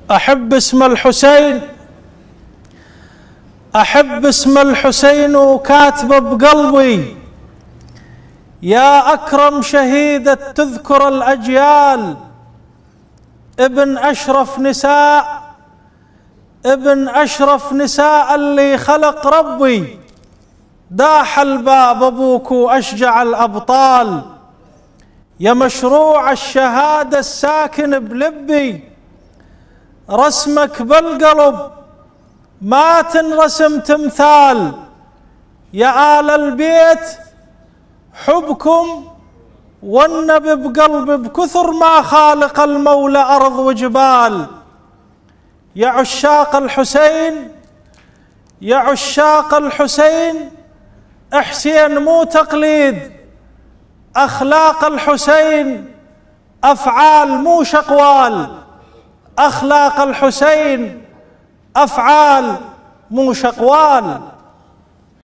أحب اسم الحسين، أحب اسم الحسين وكاتبه بقلبي، يا أكرم شهيدة تذكر الأجيال، ابن أشرف نساء، ابن أشرف نساء اللي خلق ربي، داح الباب أبوك وأشجع الأبطال، يا مشروع الشهادة الساكن بلبي، رسمك بالقلب ما تنرسم تمثال، يا آل البيت حبكم والنبي بقلبي بكثر ما خالق المولى أرض وجبال، يا عشاق الحسين، يا عشاق الحسين، حسين مو تقليد، أخلاق الحسين أفعال مو شقوال، أخلاق الحسين أفعال مو شقوال.